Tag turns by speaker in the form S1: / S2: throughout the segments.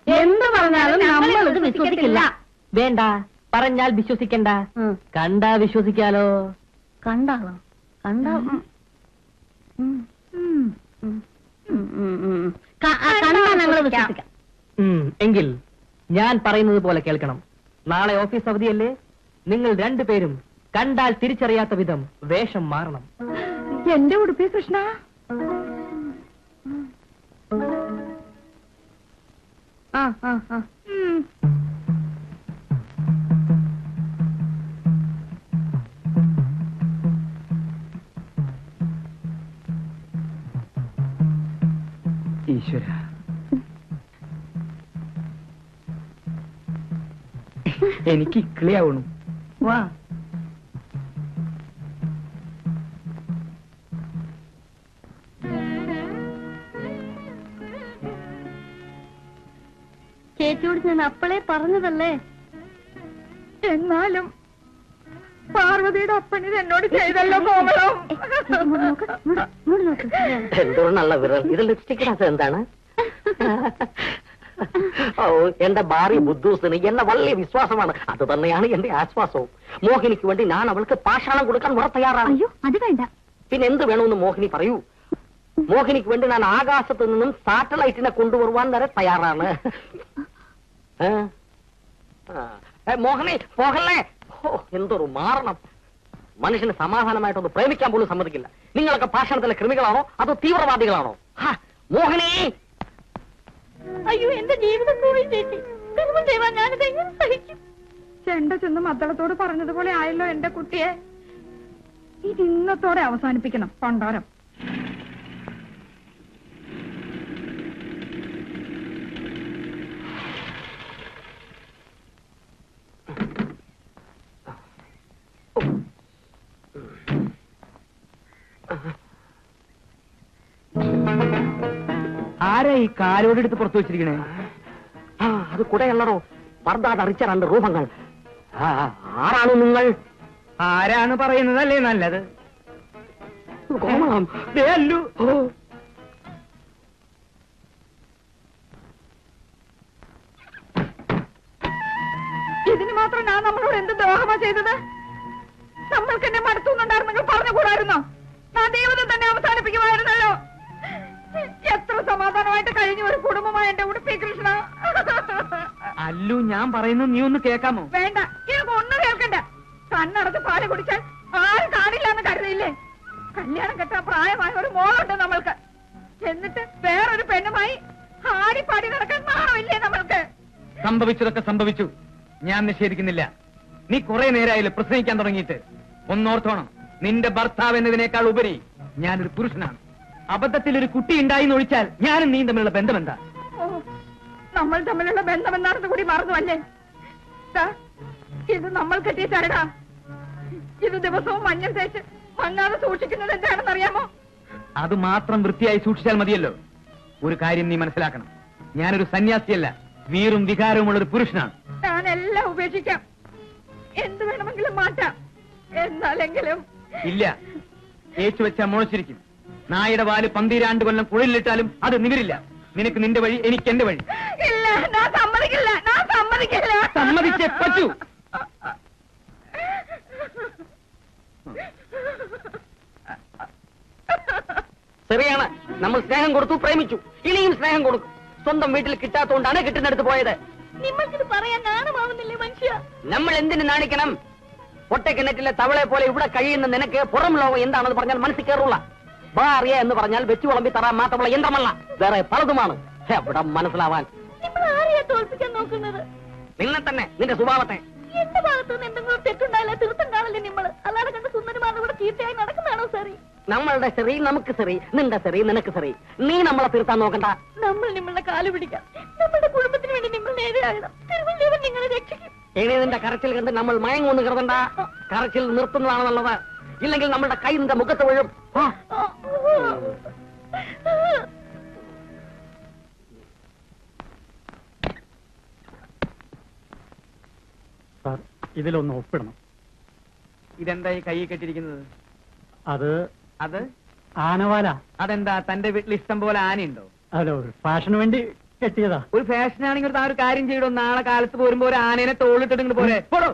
S1: എന്ത് പറഞ്ഞാലും നമ്മളിത് വിശ്വസിക്കില്ല.
S2: വേണ്ട, പറഞ്ഞാൽ വിശ്വസിക്കണ്ട, കണ്ടാ വിശ്വസിക്കാലോ.
S1: കണ്ടാളോ? കണ്ടാ ഞങ്ങൾ വിശ്വസിക്കാം.
S2: എങ്കിൽ ഞാൻ പറയുന്നത് പോലെ കേൾക്കണം. നാളെ ഓഫീസ് അവധിയല്ലേ? നിങ്ങൾ രണ്ടുപേരും കണ്ടാൽ തിരിച്ചറിയാത്ത വിധം വേഷം മാറണം.
S1: എന്റെ ഉടുപ്പി കൃഷ്ണ.
S3: ഈശ്വര, എനിക്ക് ഇക്ലിയാവണു. വാ.
S1: ചേച്ചിയോട് ഞാൻ അപ്പളേ പറഞ്ഞതല്ലേ. എന്നാലും പാർവതിയുടെ അപ്പണിത് എന്നോട് ചെയ്തല്ലോ.
S4: എന്തോ നല്ല വിരൽ. ഇത് ലിപ്സ്റ്റിക് ഇടാത്തത് എന്താണ്? ഓ, എന്റെ ഭാര്യ ബുദ്ധൂസിന് എന്നെ വലിയ വിശ്വാസമാണ്. അത് തന്നെയാണ് എന്റെ ആശ്വാസവും. മോഹിനിക്ക് വേണ്ടി ഞാൻ അവൾക്ക് പാഷാണം കൊടുക്കാൻ വളരെ തയ്യാറാണ്.
S1: അയ്യോ, അത് വേണ്ട.
S4: പിന്നെ എന്ത് വേണമെന്ന് മോഹിനി പറയൂ. മോഹിനിക്ക് വേണ്ടി ഞാൻ ആകാശത്ത് നിന്നും സാറ്റലൈറ്റിനെ കൊണ്ടുവരുവാൻ വരെ തയ്യാറാണ്. മോഹനി പോകല്ലേ. എന്തൊരു മാറണം. മനുഷ്യന് സമാധാനമായിട്ടൊന്ന് പ്രേമിക്കാൻ പോലും സമ്മതിക്കില്ല. നിങ്ങളൊക്കെ പാഷാണത്തിലെ കൃമികളാണോ അതോ തീവ്രവാദികളാണോ? മോഹിനി!
S1: അയ്യോ, എന്റെ ജീവിതം പോയി ചേച്ചി. ഞാനിത് എങ്ങനെ സഹിക്കും? ചെണ്ട ചെന്ന് മദ്ദളത്തോട് പറഞ്ഞതുപോലെ ആയല്ലോ എന്റെ കുട്ടിയെ. ഇത് ഇന്നത്തോടെ അവസാനിപ്പിക്കണം. പണ്ടാരം.
S3: ആരാ ഈ കാലോടെടുത്ത് പുറത്തു വെച്ചിരിക്കണേ?
S4: അത് കുടയല്ലടോ, പർദ്ദ അറിച്ച രണ്ട് രൂപങ്ങൾ. ആരാണ് നിങ്ങൾ?
S3: ആരാണ് പറയുന്നതല്ലേ നല്ലത്?
S4: അല്ലു.
S1: ഇതിന് മാത്രം ഞാൻ നമ്മളോട് എന്ത് ദ്രോഹമാ ചെയ്തത്? നമ്മൾക്ക് എന്നെ മടുത്തുന്നുണ്ടായിരുന്നെങ്കിൽ പറഞ്ഞുകൂടായിരുന്നോ? ഞാൻ ജീവിതം തന്നെ അവസാനിപ്പിക്കുമായിരുന്നല്ലോ. എത്ര സമാധാനമായിട്ട് കഴിഞ്ഞ ഒരു കുടുംബമായ എന്റെ ഉടുപ്പി കൃഷ്ണ.
S3: അല്ലു, ഞാൻ പറയുന്നത് നീ ഒന്ന് കേൾക്കാമോ?
S1: വേണ്ട, ഇതൊക്കെ ഒന്നും കേൾക്കണ്ട. കണ്ണടച്ച് പാല് കുടിച്ചാൽ ആരും കാണില്ല എന്ന് കരുതിയില്ലേ? കല്യാണം കെട്ടാൻ പ്രായമായ ഒരു മോളുണ്ട് നമ്മൾക്ക്. എന്നിട്ട് വേറൊരു പെണ്ണുമായി ആടിപ്പാടി നടക്കാൻ നാണമില്ലേ നമ്മൾക്ക്?
S3: സംഭവിച്ചതൊക്കെ സംഭവിച്ചു, ഞാൻ നിഷേധിക്കുന്നില്ല. നീ കുറെ നേരമായില്ലേ പ്രസംഗിക്കാൻ തുടങ്ങിയിട്ട്. ഒന്നോർത്തോണം, നിന്റെ ഭർത്താവ് എന്നതിനേക്കാൾ ഉപരി ഞാനൊരു പുരുഷനാണ്. അബദ്ധത്തിൽ ഒരു കുട്ടി ഉണ്ടായി ഒഴിച്ചാൽ ഞാനും നീ തമ്മിലുള്ള ബന്ധം എന്താ?
S1: നമ്മൾ തമ്മിലുള്ള ബന്ധം എന്താണെന്ന് കൂടി മറന്നു അല്ലേ? ഇത് നമ്മൾ കെട്ടിയ ചരടാ. ഇത് ദിവസവും മഞ്ഞൾ തേച്ച് മങ്ങാതെ സൂക്ഷിക്കുന്നത് എന്താണെന്ന് അറിയാമോ?
S3: അത് മാത്രം വൃത്തിയായി സൂക്ഷിച്ചാൽ മതിയല്ലോ. ഒരു കാര്യം നീ മനസ്സിലാക്കണം, ഞാനൊരു സന്യാസിയല്ല, വീറും വികാരവുമുള്ള ഒരു പുരുഷനാണ്.
S1: ഞാനെല്ലാം ഉപേക്ഷിക്കാം, എന്ത് വേണമെങ്കിലും മാറ്റാം. എന്നാലെങ്കിലും
S3: ഇല്ല, ഏച്ചു വെച്ചാൽ മുളച്ചിരിക്കും. നായുടെ വാല് 12 കൊല്ലം കുഴലിലിട്ടാലും അത് നിവരില്ല. നിനക്ക് നിന്റെ വഴി, എനിക്ക് എന്റെ വഴി.
S1: ഇല്ല, ഞാൻ സമ്മതിക്കില്ല, ഞാൻ സമ്മതിക്കില്ല.
S3: സമ്മതിച്ചേ പറ്റൂ.
S4: ശരിയാണ്, നമ്മൾ സ്നേഹം കൊടുത്തു, പ്രേമിച്ചു, ഇനിയും സ്നേഹം കൊടുക്കും. സ്വന്തം വീട്ടിൽ കിട്ടാത്തോണ്ടാണ് കിട്ടുന്നിടത്ത് പോയത്.
S1: നിങ്ങൾക്കിത് പറയാൻ നാണമാവുന്നില്ലേ മനുഷ്യ?
S4: നമ്മൾ എന്തിനു നാണിക്കണം? ഒറ്റക്കിണറ്റിലെ തവളെ പോലെ ഇവിടെ കഴിയുന്ന നിനക്ക് പുറം ലോകം എന്താണെന്ന് പറഞ്ഞാൽ മനസ്സിൽ കയറുള്ള. ഭാര്യ എന്ന് പറഞ്ഞാൽ വെച്ചു വിളമ്പി തറാൻ മാത്രമുള്ള യന്ത്രമല്ല, വേറെ പലതുമാണ്. എവിടെ മനസ്സിലാവാൻ?
S1: നിങ്ങൾ ആരെയാ തോൽപ്പിക്കാൻ നോക്കുന്നത്?
S4: നിന്നെ തന്നെ, നിന്റെ സ്വഭാവത്തെ.
S1: എന്റെ ഭാഗത്ത് നിന്ന് എന്തെങ്കിലും തെറ്റുണ്ടായില്ല തീർത്ഥം കാണില്ലേ നിങ്ങൾ? അല്ലാതെ കണ്ട് സുന്ദരിമാരുടെ ഇവിടെ ചീത്തയായി നടക്കുന്നതാണോ സാറി?
S4: നമ്മളുടെ ശരി നമുക്ക് ശരി, നിന്റെ ശരി നിനക്ക് ശരി. നീ നമ്മളെ തീർത്താൻ നോക്കണ്ട.
S1: നമ്മൾ നിങ്ങളുടെ കാല് പിടിക്കാം. നമ്മുടെ കുടുംബത്തിന് വേണ്ടി നിങ്ങൾ നേരെയാകണം. തിരുവല്ലേവൻ നിങ്ങളെ രക്ഷിക്കും.
S4: ഇനി നിന്റെ കരച്ചിൽ കണ്ട് നമ്മൾ മയങ്ങൊന്ന് കരുതണ്ട. കരച്ചിൽ നിർത്തുന്നതാണ് നല്ലത്. ഇല്ലെങ്കിൽ നമ്മളുടെ കൈ നിന്റെ മുഖത്ത് വീഴും.
S5: സാർ, ഇതിലൊന്ന് ഒപ്പിടണം.
S3: ഇതെന്താ ഈ കൈ കെട്ടിരിക്കുന്നത്?
S5: അത് ആനവാല.
S3: അതെന്താ, തന്റെ വീട്ടിൽ ഇഷ്ടം പോലെ ആനയുണ്ടോ?
S5: അല്ല, ഒരു ഫാഷന് വേണ്ടി കെട്ടിയതാ.
S3: ഒരു ഫാഷൻ ആണെങ്കിൽ താൻ ഒരു കാര്യം ചെയ്യടോ, നാളെ കാലത്ത് പോരുമ്പോ ഒരു ആനേനെ തോളിട്ടിട്ട് ഇങ്ങോട്ട് പോരെ. പോടോ.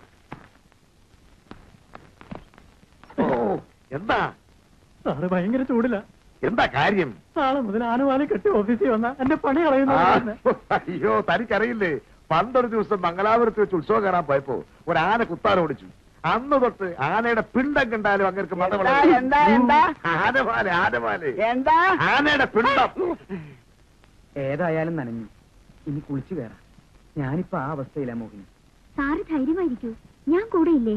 S6: എന്താ
S5: സാറ് ഭയങ്കര ചൂടില്ല.
S6: എന്താ കാര്യം?
S5: നാളെ മുതൽ ആനവാലി കെട്ടി ഓഫീസിൽ വന്ന എന്റെ പണി കളയുന്നു.
S6: അയ്യോ, തനിക്കറിയില്ലേ, പണ്ടൊരു ദിവസം മംഗലാപുരത്ത് വെച്ച് ഉത്സവം കാണാൻ പോയപ്പോ ഒരു ആന കുത്താൻ ഓടിച്ചു. അന്ന് തൊട്ട് ആനയുടെ പിണ്ടം കണ്ടാലും അങ്ങേർക്ക് ആനമാല ആനയുടെ പിണ്ടം.
S3: ഏതായാലും നനഞ്ഞു, ഇനി കുളിച്ചു കയറാം. ഞാനിപ്പോ ആ അവസ്ഥയിലാ മോഹിനി.
S7: സാറ് ധൈര്യമായിരിക്കൂ, ഞാൻ കൂടെ ഇല്ലേ?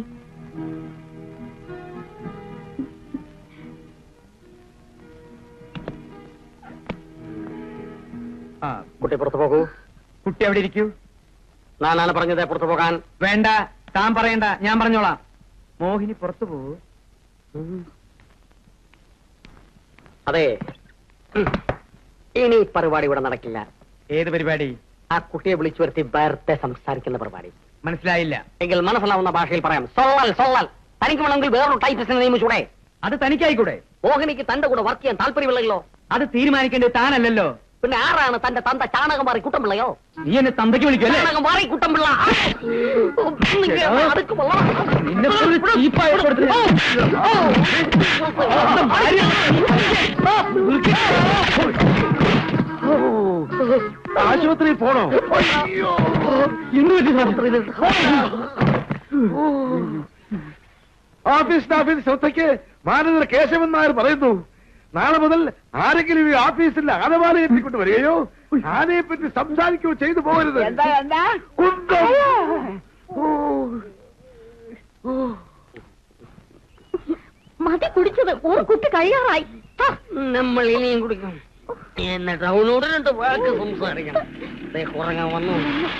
S4: കുട്ടി പുറത്തു പോകൂ.
S3: കുട്ടി അവിടെ ഇരിക്കൂ.
S4: ഞാനാണ് പറഞ്ഞത് പുറത്തു പോകാൻ.
S3: വേണ്ട, താൻ പറയണ്ട, ഞാൻ പറഞ്ഞോളാം. മോഹിനി പുറത്തു പോകൂ.
S4: അതെ, ഇനി പരിപാടി ഇവിടെ നടക്കില്ല.
S3: ഏത് പരിപാടി?
S4: ആ കുട്ടിയെ വിളിച്ചു വരുത്തി ബർത്ത്ഡേ സംസാരിക്കുന്ന പരിപാടി.
S3: മനസ്സിലായില്ല.
S4: എങ്കിൽ മനസ്സിലാവുന്ന ഭാഷയിൽ പറയാം. സൊള്ളൽ സൊള്ളൽ. തനിക്ക് വേണമെങ്കിൽ വേറൊരു ടൈപ്പിസ്റ്റിനെ നിയമിച്ചൂടെ?
S3: അത് തനിക്കായിക്കൂടെ?
S4: മോഹിനിക്ക് തന്റെ കൂടെ വർക്ക് ചെയ്യാൻ താല്പര്യമില്ലല്ലോ.
S3: അത് തീരുമാനിക്കേണ്ടത് താനല്ലല്ലോ.
S4: പിന്നെ ആരാണ് തന്റെ തന്ത? ചാണകം മാറി കുട്ടമ്പിള്ളയോ?
S3: നീ എന്നെ തന്തയ്ക്ക് വിളിക്കുമല്ലേ?
S4: ചാണകം മാറി കുട്ടമ്പിള്ള.
S6: ആശുപത്രിയിൽ പോണോ? ഓഫീസ് ശ്രദ്ധയ്ക്ക് മാനേജർ കേശവൻ നായർ പറയുന്നു, നാളെ മുതൽ ആരെങ്കിലും ഈ ഓഫീസിൽ ആനവാല എത്തിക്കൊണ്ട് വരികയോ ആനയെ പറ്റി സംസാരിക്കുകയോ ചെയ്തു പോകരുത്. കുന്തം.
S7: മതി കുടിച്ചത്, ഒരു കുട്ടി കഴിയാറായി.
S4: നമ്മൾ ഇനിയും കുടിക്കും. എന്നിട്ട് അവനോട് 2 വാക്ക് സംസാരിക്കണം. കുറങ്ങാൻ വന്നു.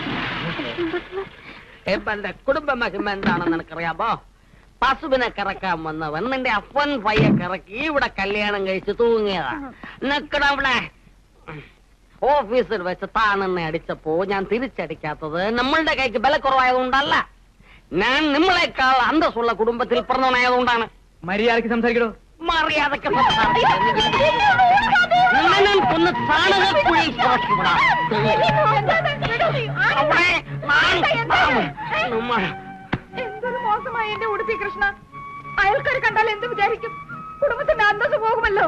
S4: എന്റെ കുടുംബ മഹിമ എന്താണെന്ന് എനിക്കറിയാമോ? പശുവിനെ കറക്കാൻ വന്നവൻ നിന്റെ അപ്പൻ പയ്യെ കറക്കി ഇവിടെ കല്യാണം കഴിച്ച് തൂങ്ങിയതാ. നിക്കടവിടെ ഓഫീസിൽ വെച്ച് താനെന്നെ അടിച്ചപ്പോ ഞാൻ തിരിച്ചടിക്കാത്തത് നമ്മളുടെ കൈക്ക് ബലക്കുറവായതുകൊണ്ടല്ല, ഞാൻ നമ്മളെക്കാൾ അന്തസ്സുള്ള കുടുംബത്തിൽ പിറന്നവനായതുകൊണ്ടാണ്.
S3: മര്യാദക്ക് സംസാരിക്കണോ?
S4: മര്യാദക്ക് കൊന്ന് ചാണകക്കുഴി പുറത്തുവിടാം.
S1: എന്തൊരു മോശമായി എന്റെ ഉടുപ്പി കൃഷ്ണ. അയൽക്കാർ കണ്ടാൽ എന്ത് വിചാരിക്കും? കുടുംബത്തിന്റെ അന്തസ് പോകുമല്ലോ.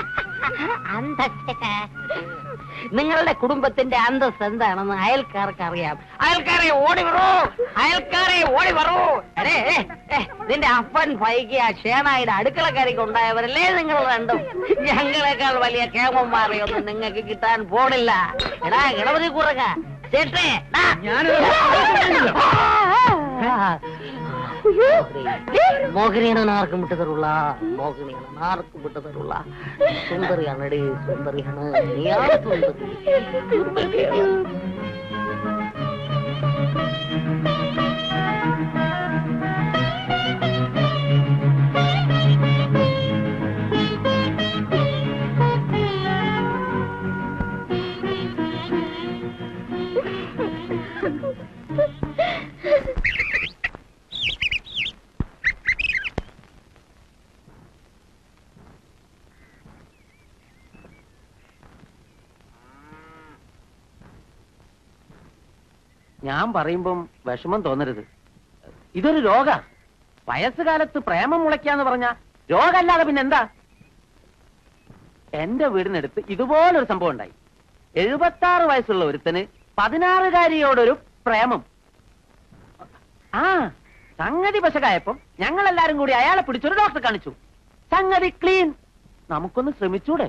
S4: നിങ്ങളുടെ കുടുംബത്തിന്റെ അന്തസ് എന്താണെന്ന് അയൽക്കാർക്ക് അറിയാം. അയൽക്കാരെ ഓടി വരൂ, അയൽക്കാരെ ഓടി വരൂ. നിന്റെ അപ്പൻ പൈകിയ ഷേണായുടെ അടുക്കളക്കാരിക്ക് ഉണ്ടായവരല്ലേ നിങ്ങൾ രണ്ടും. ഞങ്ങളെക്കാൾ വലിയ കേമന്മാരെയൊന്നും നിങ്ങൾക്ക് കിട്ടാൻ പോണില്ല. എടാ ഗണപതി കുറക ചേട്ടേ, മോഹിനിയാണ് ആർക്കും വിട്ടു തരുള്ള, മോഹിനിയാണ് ആർക്കും വിട്ടു തരുള്ള. സുന്ദരിയാണടി, സുന്ദരിയാണ്. നീയാണ് സുന്ദരി.
S8: ഞാൻ പറയുമ്പം വിഷമം തോന്നരുത്. ഇതൊരു രോഗ. വയസ്സുകാലത്ത് പ്രേമം മുളയ്ക്കാന്ന് പറഞ്ഞ രോഗമല്ലാതെ പിന്നെന്താ? എന്റെ വീടിനടുത്ത് ഇതുപോലൊരു സംഭവം ഉണ്ടായി. 76 വയസ്സുള്ള ഒരുത്തന് 16-കാരിയോടൊരു പ്രേമം. ആ സംഗതി പശകായപ്പം ഞങ്ങളെല്ലാരും കൂടി അയാളെ പിടിച്ചൊരു ഡോക്ടറെ കാണിച്ചു. സംഗതി ക്ലീൻ. നമുക്കൊന്ന് ശ്രമിച്ചൂടെ?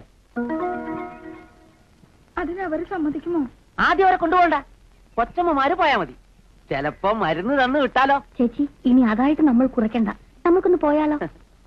S1: അതിനവര് സമ്മതിക്കുമോ?
S8: ആദ്യം അവരെ കൊണ്ടുപോകണ്ട, കൊച്ചമ്മമാര് പോയാ മതി. ചിലപ്പോ മരുന്ന് തന്നു വിട്ടാലോ?
S7: ചേച്ചി, ഇനി അതായിട്ട് നമ്മൾ കുറയ്ക്കണ്ട, നമുക്കൊന്ന് പോയാലോ?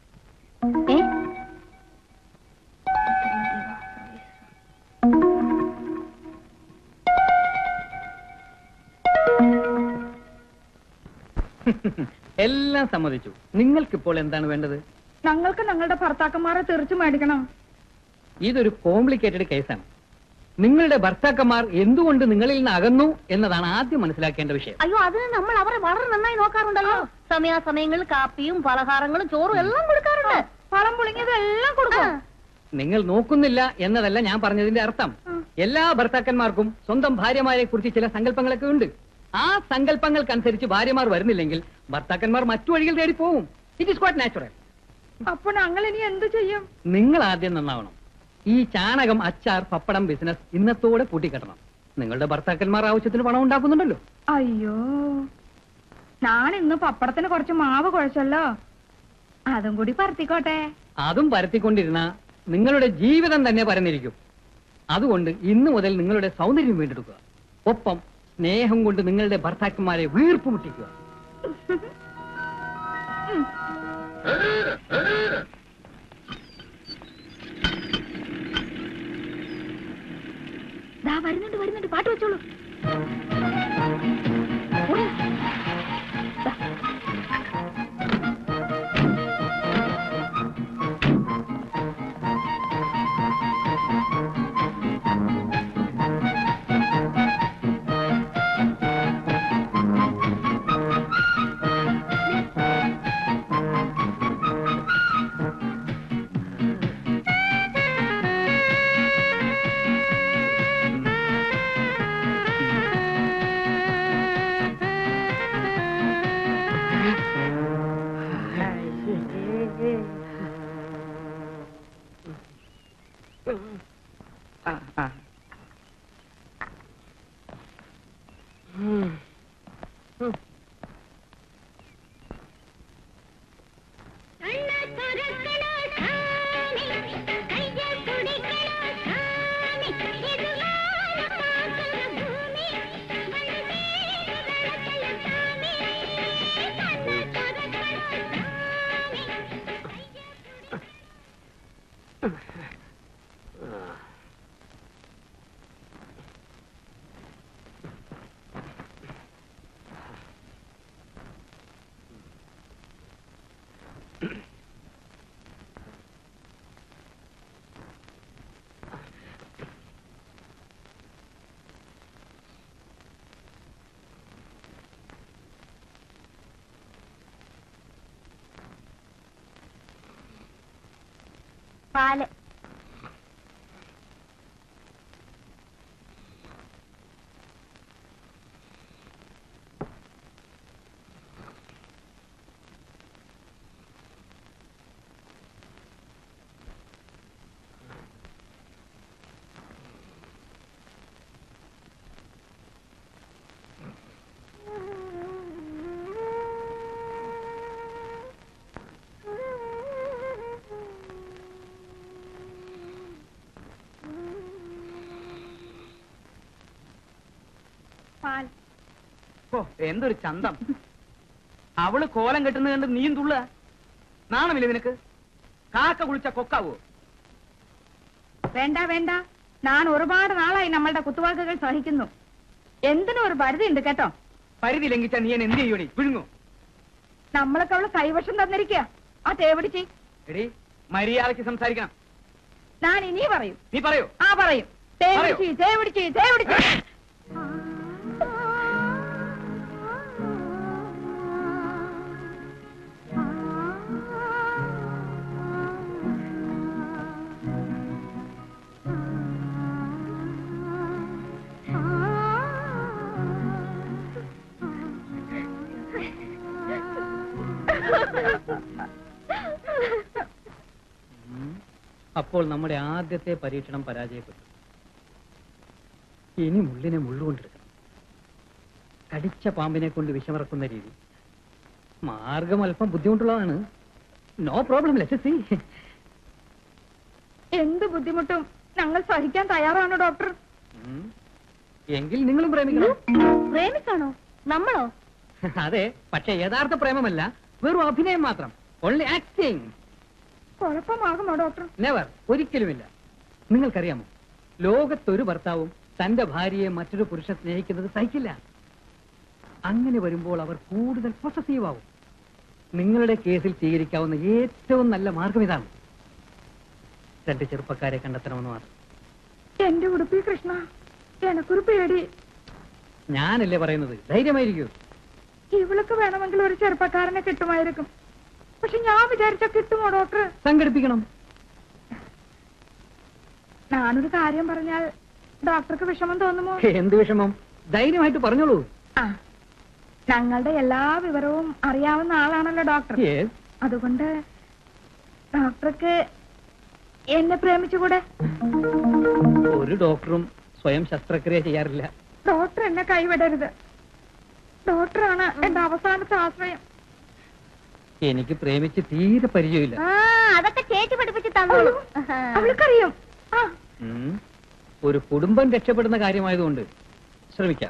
S3: എല്ലാം സമ്മതിച്ചു. നിങ്ങൾക്കിപ്പോൾ എന്താണ് വേണ്ടത്?
S1: ഞങ്ങൾക്ക് ഞങ്ങളുടെ ഭർത്താക്കന്മാരെ തെറിച്ചു മേടിക്കണം.
S3: ഇതൊരു കോംപ്ലിക്കേറ്റഡ് കേസാണ്. നിങ്ങളുടെ ഭർത്താക്കന്മാർ എന്തുകൊണ്ട് നിങ്ങളിൽ നിന്ന് അകന്നു എന്നതാണ് ആദ്യം മനസ്സിലാക്കേണ്ട വിഷയം.
S7: അയ്യോ, അതിന് നമ്മൾ അവരെ വളരെ നന്നായി നോക്കാറുണ്ടല്ലോ. സമയാസമയങ്ങളിൽ കാപ്പിയും പലഹാരങ്ങളും ചോറും എല്ലാം കൊടുക്കാറുണ്ട്.
S1: പഴം പുളിങ്ങിയതും എല്ലാം കൊടുക്കും.
S2: നിങ്ങൾ നോക്കുന്നില്ല എന്നതല്ല ഞാൻ പറഞ്ഞതിന്റെ അർത്ഥം. എല്ലാ ഭർത്താക്കന്മാർക്കും സ്വന്തം ഭാര്യമാരെ കുറിച്ച് ചില സങ്കല്പങ്ങളൊക്കെ ഉണ്ട്. ആ സങ്കല്പങ്ങൾക്കനുസരിച്ച് ഭാര്യമാർ വരുന്നില്ലെങ്കിൽ ഭർത്താക്കന്മാർ മറ്റു വഴികൾ തേടി പോവും. It is quite natural.
S1: അപ്പൊ ഞങ്ങൾ ഇനി എന്ത് ചെയ്യും?
S2: നിങ്ങൾ ആദ്യം നന്നാവണം. ഈ ചാണകം, അച്ചാർ, പപ്പടം ബിസിനസ് ഇന്നത്തോടെ പൂട്ടിക്കെട്ടണം. നിങ്ങളുടെ ഭർത്താക്കന്മാർ ആവശ്യത്തിന് പണം ഉണ്ടാക്കുന്നുണ്ടല്ലോ.
S1: അയ്യോ, ഞാൻ ഇന്ന് പപ്പടത്തിന് കുറച്ച് മാവ് കുഴച്ചല്ലോ, അതും കൂടി പരത്തിക്കോട്ടെ.
S2: അതും പരത്തിക്കൊണ്ടിരുന്ന നിങ്ങളുടെ ജീവിതം തന്നെ പരന്നിരിക്കും. അതുകൊണ്ട് ഇന്നു മുതൽ നിങ്ങളുടെ സൗന്ദര്യം വീണ്ടെടുക്കുക. ഒപ്പം സ്നേഹം കൊണ്ട് നിങ്ങളുടെ ഭർത്താക്കന്മാരെ വീർപ്പ് മുട്ടിക്കുക.
S7: വരുന്നുണ്ട്, പാട്ട് വെച്ചോളൂ. പാല്.
S3: ഓ, എന്തൊരു ചന്തം. അവള് കോലം കെട്ടുന്നത് കണ്ട് നീയും തുള്ള. നാണമില്ലേ നിനക്ക്? കാക്ക കുളിച്ച കൊക്കാവോ?
S1: വേണ്ട വേണ്ട, ഞാൻ ഒരുപാട് നാളായി നമ്മളുടെ കുത്തുവാക്കുകൾ സഹിക്കുന്നു. എന്തിനും ഒരു പരിധി ഉണ്ട് കേട്ടോ.
S3: പരിധി ലംഘിച്ച നീ എന്ത് ചെയ്യൂടി? വിഴുങ്ങോ?
S1: നമ്മളൊക്കെ അവള് കൈവശം തന്നിരിക്കുക. ആ തേവിടിച്ച്
S3: എടി, മര്യാദയ്ക്ക് സംസാരിക്കണം.
S1: ഞാൻ ഇനി പറയും.
S3: നീ പറയോ?
S1: ആ പറയും. തേവിടിച്ച് തേവിടിച്ച് തേവിടിച്ച്.
S2: അപ്പോൾ നമ്മുടെ ആദ്യത്തെ പരീക്ഷണം പരാജയപ്പെട്ടു. ഇനി മുള്ളിനെ മുള്ളുകൊണ്ടെടുക്കണം. കടിച്ച പാമ്പിനെ കൊണ്ട് വിഷമിറക്കുന്ന രീതി. മാർഗം അല്പം ബുദ്ധിമുട്ടുള്ളതാണ്. No problem, let's see.
S1: എന്ത് ബുദ്ധിമുട്ടും ഞങ്ങൾ സഹിക്കാൻ തയ്യാറാണ് ഡോക്ടർ.
S2: എങ്കിൽ നിങ്ങളും പ്രേമിക്കണം.
S7: പ്രേമിക്കാണോ? നമ്മളോ?
S2: അതെ, പക്ഷെ യഥാർത്ഥ പ്രേമമല്ല, വെറും അഭിനയം മാത്രം. Only acting.
S1: കുഴപ്പമാകുമോ ഡോക്ടർ?
S2: നെവർ, ഒരിക്കലുമില്ല. നിങ്ങൾക്കറിയാമോ, ലോകത്തൊരു ഭർത്താവും തന്റെ ഭാര്യയെ മറ്റൊരു പുരുഷൻ സ്നേഹിക്കുന്നത് സഹിക്കില്ല. അങ്ങനെ വരുമ്പോൾ അവർ കൂടുതൽ പൊസസീവ് ആവും. നിങ്ങളുടെ കേസിൽ സ്വീകരിക്കാവുന്ന ഏറ്റവും നല്ല മാർഗം ഇതാണ്. 2 ചെറുപ്പക്കാരെ കണ്ടെത്തണമെന്ന് മാത്രം.
S1: എന്റെ ഉടുപ്പി കൃഷ്ണ, എനക്കൊരു പേടി.
S2: ഞാനല്ലേ പറയുന്നത്, ധൈര്യമായിരിക്കൂ.
S1: ഇവൾക്ക് വേണമെങ്കിൽ ഒരു ചെറുപ്പക്കാരനെ കിട്ടുമായിരിക്കും. പക്ഷെ ഞാൻ വിചാരിച്ച കിട്ടുമോ ഡോക്ടർ?
S2: സംഘടിപ്പിക്കണം.
S1: ഞാനൊരു കാര്യം പറഞ്ഞാൽ ഡോക്ടർക്ക് വിഷമം തോന്നുമോ?
S2: എന്ത് വിഷമം? ധൈര്യമായിട്ട് പറഞ്ഞോളൂ.
S1: ആ, ഞങ്ങളുടെ എല്ലാ വിവരവും അറിയാവുന്ന ആളാണല്ലോ ഡോക്ടർ. അതുകൊണ്ട് ഡോക്ടർക്ക് എന്നെ പ്രേമിച്ചുകൂടെ?
S2: ഒരു ഡോക്ടറും സ്വയം ശസ്ത്രക്രിയ ചെയ്യാറില്ല.
S1: ഡോക്ടർ എന്നെ കൈവിടരുത്. ഡോക്ടറാണ് എന്റെ അവസാനത്തെ ആശ്രയം.
S2: എനിക്ക് പ്രേമിച്ച് തീരെ പരിചയമില്ല.
S7: അതൊക്കെ ചേച്ചി പഠിപ്പിച്ച് തന്നോളൂ.
S1: അവൾക്കറിയും.
S2: ഒരു കുടുംബം രക്ഷപ്പെടുന്ന കാര്യമായതുകൊണ്ട് ശ്രമിക്കാം.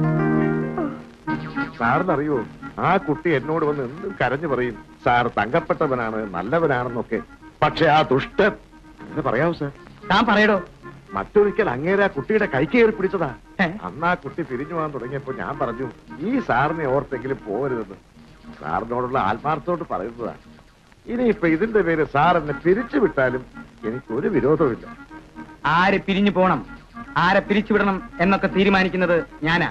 S6: സാറിനറിയോ, ആ കുട്ടി എന്നോട് വന്ന് എന്തും കരഞ്ഞു പറയും. സാർ തങ്കപ്പെട്ടവനാണ്, നല്ലവനാണെന്നൊക്കെ. പക്ഷെ ആ ദുഷ്ടൻ എന്ന് പറയാവൂ സാർ.
S3: താൻ പറയടോ.
S6: മറ്റൊരിക്കൽ അങ്ങേരെ ആ കുട്ടിയുടെ കൈ കയറി പിടിച്ചതാ. അന്ന് ആ കുട്ടി പിരിഞ്ഞു പോകാൻ തുടങ്ങിയപ്പോ ഞാൻ പറഞ്ഞു, ഈ സാറിനെ ഓർത്തെങ്കിലും പോകരുതെന്ന്. സാറിനോടുള്ള ആത്മാർത്ഥത്തോട് പറയുന്നതാ. ഇനിയിപ്പൊ ഇതിന്റെ പേര് സാർ എന്നെ പിരിച്ചു വിട്ടാലും എനിക്കൊരു വിരോധമില്ല.
S3: ആരെ പിരിഞ്ഞു പോണം, ആരെ പിരിച്ചുവിടണം എന്നൊക്കെ തീരുമാനിക്കുന്നത് ഞാനാ.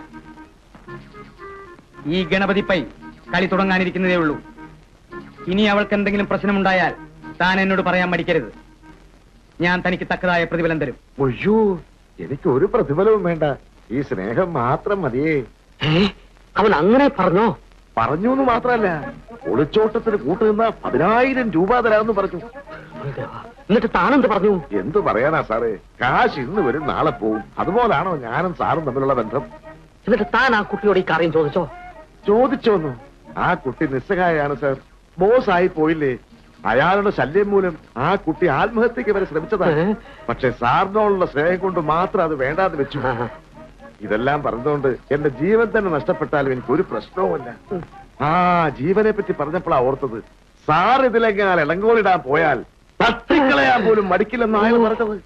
S3: ഈ ഗണപതി പൈ കളി തുടങ്ങാനിരിക്കുന്നതേ ഉള്ളൂ. ഇനി അവൾക്ക് എന്തെങ്കിലും പ്രശ്നമുണ്ടായാൽ താൻ എന്നോട് പറയാൻ മടിക്കരുത്. ഞാൻ തനിക്ക് തക്കതായ പ്രതിഫലം തരും.
S6: ഒയ്യോ, എനിക്ക് ഒരു പ്രതിഫലവും വേണ്ട. ഈ സ്നേഹം മാത്രം മതിയേ.
S4: അവൻ അങ്ങനെ പറഞ്ഞോ?
S6: പറഞ്ഞു എന്ന് മാത്രമല്ല, ഒളിച്ചോട്ടത്തിന് കൂട്ടുനിന്ന 10,000 രൂപ തരാമെന്ന് പറഞ്ഞു.
S4: എന്നിട്ട് താനെന്ത് പറഞ്ഞു?
S6: എന്തു പറയാനാ സാറേ, കാശ് ഇന്ന് വരും നാളെ പോവും. അതുപോലാണോ ഞാനും സാറും തമ്മിലുള്ള ബന്ധം?
S4: എന്നിട്ട് താൻ ആ കുട്ടിയോട് ഈ കാര്യം ചോദിച്ചോ?
S6: ചോദിച്ചോന്നു. ആ കുട്ടി നിസ്സഹായാണ് സാർ. ബോസ് ആയി പോയില്ലേ. അയാളുടെ ശല്യം മൂലം ആ കുട്ടി ആത്മഹത്യക്ക് വരെ ശ്രമിച്ചതാണ്. പക്ഷെ സാറിനോടുള്ള സ്നേഹം കൊണ്ട് മാത്രം അത് വേണ്ടാന്ന് വെച്ചു. ഇതെല്ലാം പറഞ്ഞുകൊണ്ട് എന്റെ ജീവൻ തന്നെ നഷ്ടപ്പെട്ടാലും എനിക്കൊരു പ്രശ്നവുമില്ല. ആ ജീവനെ പറ്റി പറഞ്ഞപ്പോഴാ ഓർത്തത്, സാർ ഇതിലെങ്ങാൻ ഇളങ്കോളിടാൻ പോയാൽ തട്ടിക്കളയാൻ പോലും മടിക്കില്ലെന്നാണ് പറഞ്ഞത്.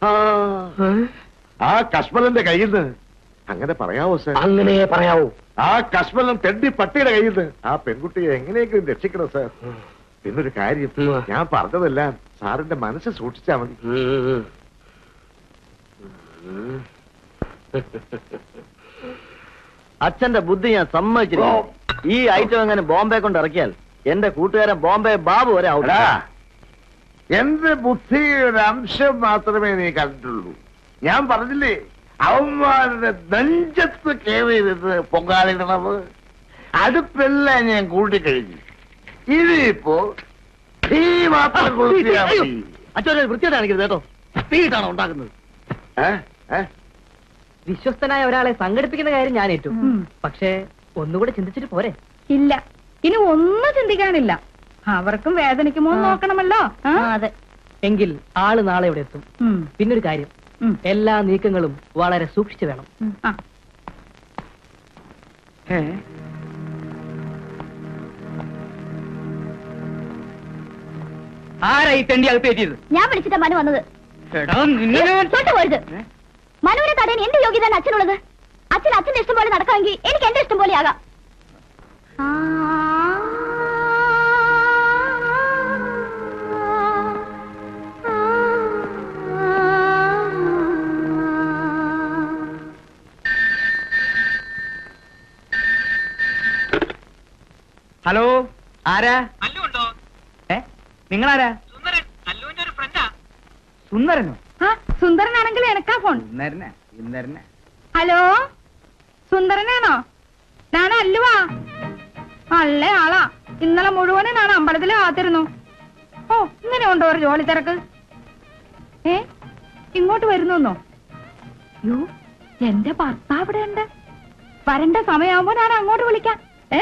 S6: ആ കശ്മലന്റെ കയ്യിൽ നിന്ന്. അങ്ങനെ പറയാവോ സാർ?
S4: അങ്ങനെ പറയാവോ?
S6: ആ കശ്മലം തെണ്ടി പട്ടിയുടെ കയ്യിൽ നിന്ന് ആ പെൺകുട്ടിയെ എങ്ങനെയെങ്കിലും രക്ഷിക്കണം സാർ. പിന്നൊരു കാര്യം, ഞാൻ പറഞ്ഞതെല്ലാം സാറിന്റെ മനസ്സ് സൂക്ഷിച്ചാ മതി.
S8: അച്ഛന്റെ ബുദ്ധി ഞാൻ സമ്മതിച്ചിരിക്കുന്നു. ഈ ഐറ്റം എങ്ങനെ ബോംബെ കൊണ്ട് ഇറക്കിയാൽ എന്റെ കൂട്ടുകാരൻ ബോംബെ ബാബു വരെ ഔട്ടാ.
S6: എന്റെ ബുദ്ധിയുടെ അംശം മാത്രമേ നീ കണ്ടിട്ടുള്ളൂ. ഞാൻ പറഞ്ഞില്ലേ, അവന്മാരുടെ നെഞ്ചത്ത് കയറിയിരുന്ന് പൊങ്കാലിടണത്. അടുപ്പെല്ലാം ഞാൻ കൂട്ടിക്കഴിഞ്ഞു. ഇതിപ്പോ തീ മാത്രം കൊളുത്തിയാൽ മതി.
S8: അച്ഛനെ വൃത്തിയായിട്ട് കാണിക്കരുത് കേട്ടോ. തീയിട്ടാണോ ഉണ്ടാക്കുന്നത്?
S4: വിശ്വസ്തനായ ഒരാളെ സംഘടിപ്പിക്കുന്ന കാര്യം ഞാൻ ഏറ്റു. പക്ഷേ ഒന്നുകൂടെ ചിന്തിച്ചിട്ട് പോരെ?
S1: ഇല്ല, ഇനി ഒന്നും ചിന്തിക്കാനില്ല. അവർക്കും വേദനിക്കുമോ നോക്കണമല്ലോ.
S4: അതെ. എങ്കിൽ ആള് നാളെ ഇവിടെ എത്തും. പിന്നൊരു കാര്യം, എല്ലാ നീക്കങ്ങളും വളരെ സൂക്ഷിച്ചു വേണം.
S3: ആരായി തെണ്ടി അകത്ത് കയറ്റിയത്?
S7: ഞാൻ വിളിച്ചിട്ടാ മനു വന്നത്. തൊട്ട് പോരുത്. മനുവിനെ തടയാൻ എന്ത് യോഗ്യതയാണ് അച്ഛനുള്ളത്? അച്ഛന്റെ ഇഷ്ടം പോലെ നടക്കാമെങ്കിൽ എനിക്ക് എന്റെ ഇഷ്ടം പോലെ ആകാം.
S3: ഹലോ, ആരാ? നിങ്ങളാരാ? സുന്ദരനോ?
S1: സുന്ദരനാണെങ്കിൽ എനക്കാ ഫോൺ. ഹലോ, സുന്ദരനാണോ? ഞാൻ അല്ലുവാ. നല്ല ആളാ. ഇന്നലെ മുഴുവനും ഞാൻ അമ്പലത്തിൽ കാത്തിരുന്നു. ഓ, ഇങ്ങനെ ഉണ്ടോ ഒരു ജോലി തിരക്ക്? ഇങ്ങോട്ട് വരുന്നോ? യോ, എന്റെ ഭർത്താവ് ഇവിടെ ഉണ്ട്. വരണ്ട സമയമാകുമ്പോ ഞാൻ അങ്ങോട്ട് വിളിക്കാം.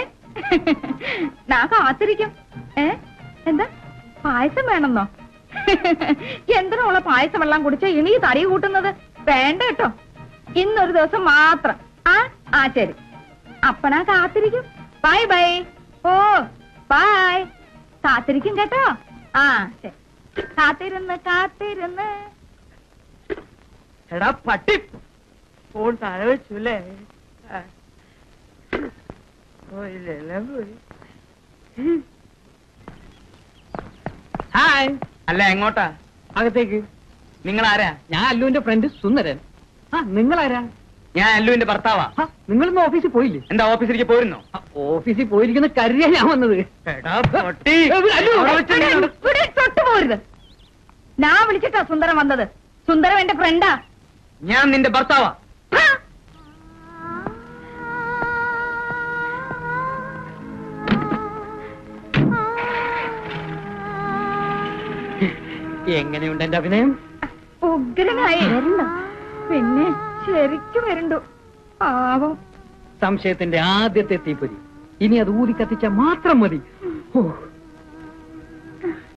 S1: ഞാൻ കാത്തിരിക്കും. എന്താ പായസം വേണമെന്നോ? എന്തിനുള്ള പായസം വെള്ളം കുടിച്ച ഇനി തടി കൂട്ടുന്നത്? വേണ്ട കേട്ടോ, ഇന്നൊരു ദിവസം മാത്രം. ശരി, അപ്പനാ കാത്തിരിക്കും. Bye bye. ഓ ബൈ. കാത്തിരിക്കും കേട്ടോ. ശരി. കാത്തിരുന്ന്
S8: എടാ പട്ടി, ഫോൺ താഴെ വെച്ചല്ലേ?
S2: ഹായ്.
S3: അല്ല, എങ്ങോട്ടാ?
S2: അകത്തേക്ക്.
S3: നിങ്ങളാരാ?
S2: ഞാൻ അല്ലുവിന്റെ ഫ്രണ്ട് സുന്ദരൻ. നിങ്ങളാരാ?
S3: ഞാൻ അല്ലുവിന്റെ ഭർത്താവാ.
S2: നിങ്ങളിന്ന് ഓഫീസിൽ പോയില്ലേ?
S3: എന്താ ഓഫീസിലേക്ക് പോയിരുന്നോ?
S2: ഓഫീസിൽ പോയിരിക്കുന്ന കരുതിയാ ഞാൻ വന്നത്.
S1: തൊട്ടു പോരുത്. ഞാൻ വിളിച്ചിട്ടാ സുന്ദരൻ വന്നത്. സുന്ദരം എന്റെ ഫ്രണ്ടാ.
S3: ഞാൻ നിന്റെ ഭർത്താവാ.
S2: എങ്ങനെയുണ്ട് എന്റെ അഭിനയം?
S1: ഉഗ്രനായി. പിന്നെ ശരിക്കും വരുന്നു. പാവം.
S2: സംശയത്തിന്റെ ആദ്യത്തെ തീപ്പൊരി. ഇനി അത് ഊതി കത്തിച്ചാൽ മാത്രം മതി. ഓ